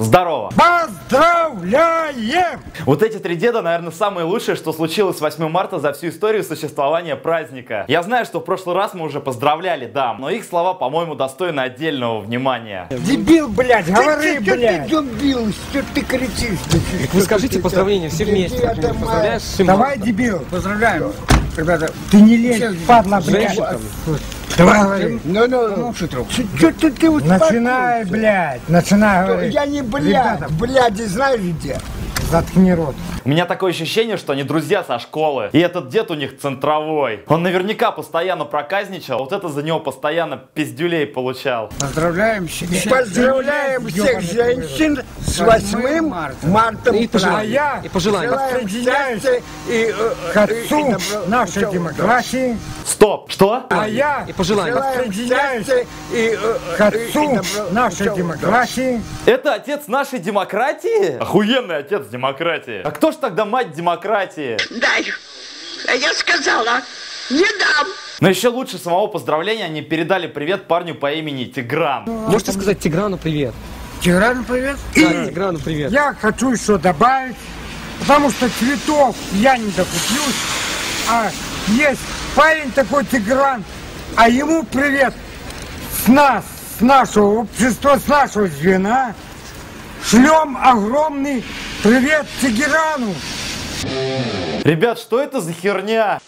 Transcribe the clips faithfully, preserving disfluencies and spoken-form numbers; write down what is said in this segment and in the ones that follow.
Здорово! Поздравляем! Вот эти три деда, наверное, самые лучшие, что случилось восьмого марта за всю историю существования праздника. Я знаю, что в прошлый раз мы уже поздравляли дам, но их слова, по-моему, достойны отдельного внимания. Дебил, блядь, говори, ты, блядь! Ты дебил, что ты кричишь? Так вы скажите поздравления все вместе. Например, поздравляешь с Давай, дебил, поздравляем. Ребята, ты не лезь, падла, блядь. Давай, говори. Ну, ну, ну, что ты, ты Начинай, блядь, начинай говорить. Я не блядь, блядь, знаешь где? Заткни рот. У меня такое ощущение, что они друзья со школы. И этот дед у них центровой. Он наверняка постоянно проказничал. Вот это за него постоянно пиздюлей получал. Поздравляем всех. Поздравляем всех женщин с восьмым марта. И пожелания. А я И пожелания. присоединяюсь и, к отцу нашей демократии. Стоп! Что? А я И пожелания. присоединяюсь к отцу нашей демократии. Это отец нашей демократии? Охуенный отец демократии. А кто ж тогда мать демократии? Дай. А я сказала, не дам. Но еще лучше самого поздравления они передали привет парню по имени Тигран. Можете сказать Тиграну привет? Тиграну привет. Да, Тиграну привет. Я хочу еще добавить, потому что цветов я не докуплюсь, а есть парень такой Тигран, а ему привет с нас, с нашего общества, с нашего звена. Шлем огромный привет Тиграну. Ребят, что это за херня?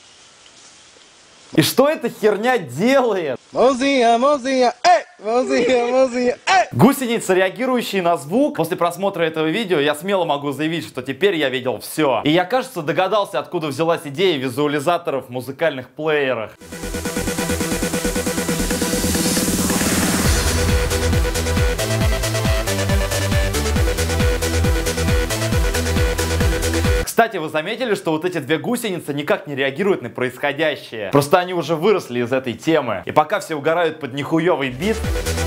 И что эта херня делает? Музея, музея, эй! Музея, музея, эй! Гусеницы, реагирующие на звук. После просмотра этого видео я смело могу заявить, что теперь я видел все. И я, кажется, догадался, откуда взялась идея визуализаторов в музыкальных плеерах. Кстати, вы заметили, что вот эти две гусеницы никак не реагируют на происходящее? Просто они уже выросли из этой темы. И пока все угорают под нихуевый бит,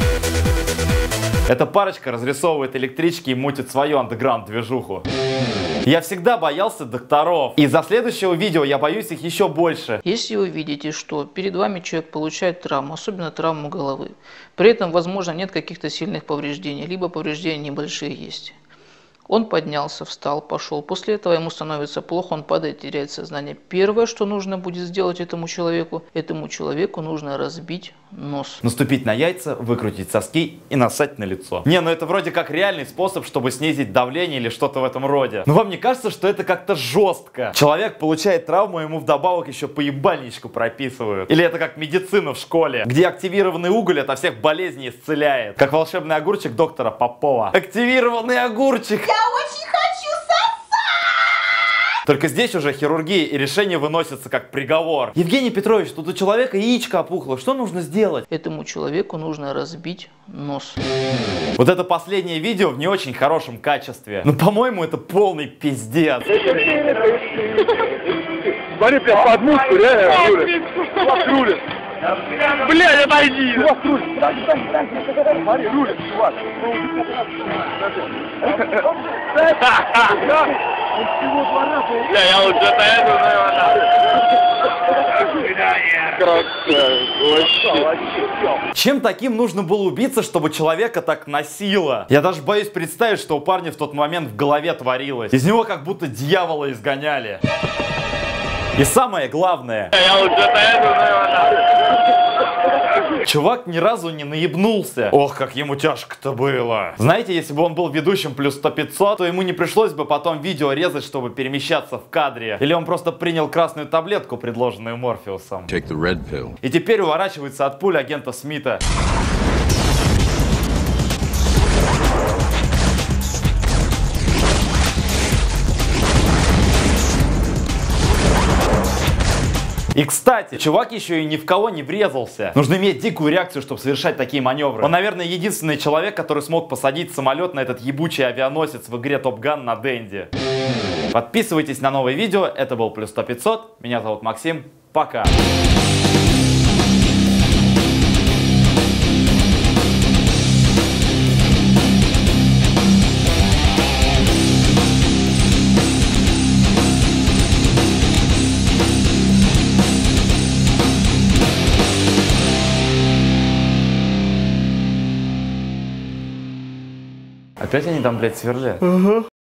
эта парочка разрисовывает электрички и мутит свою андеграунд-движуху. Я всегда боялся докторов. И из-за следующего видео я боюсь их еще больше. Если вы видите, что перед вами человек получает травму, особенно травму головы, при этом, возможно, нет каких-то сильных повреждений, либо повреждения небольшие есть. Он поднялся, встал, пошел. После этого ему становится плохо, он падает, теряет сознание. Первое, что нужно будет сделать этому человеку, этому человеку нужно разбить нос. Наступить на яйца, выкрутить соски и нассать на лицо. Не, ну это вроде как реальный способ, чтобы снизить давление или что-то в этом роде. Но вам не кажется, что это как-то жестко? Человек получает травму, ему вдобавок еще поебальничку прописывают. Или это как медицина в школе, где активированный уголь от всех болезней исцеляет. Как волшебный огурчик доктора Попова. Активированный огурчик! Я очень хочу сосать! Только здесь уже хирургия и решение выносится как приговор. Евгений Петрович, тут у человека яичко опухло. Что нужно сделать? Этому человеку нужно разбить нос. Вот это последнее видео в не очень хорошем качестве. Но, по-моему, это полный пиздец. Смотри, прям под мушку, реально рулит. Чувак рулит. Блядь, отойди! Чувак рулит. Смотри, рулит, чувак. Бля, я лучше отойду, наверное. Чем таким нужно было убиться, чтобы человека так носило? Я даже боюсь представить, что у парня в тот момент в голове творилось. Из него как будто дьявола изгоняли. И самое главное, Я лучше отойду, наверное. чувак ни разу не наебнулся. Ох, как ему тяжко-то было. Знаете, если бы он был ведущим плюс сто пятьсот, то ему не пришлось бы потом видео резать, чтобы перемещаться в кадре. Или он просто принял красную таблетку, предложенную Морфеусом. Take the red pill. И теперь уворачивается от пуль агента Смита. И, кстати, чувак еще и ни в кого не врезался. Нужно иметь дикую реакцию, чтобы совершать такие маневры. Он, наверное, единственный человек, который смог посадить самолет на этот ебучий авианосец в игре Top Gun на Денди. Подписывайтесь на новые видео. Это был плюс сто пятьсот. Меня зовут Максим. Пока. Опять они там, блядь, сверлят.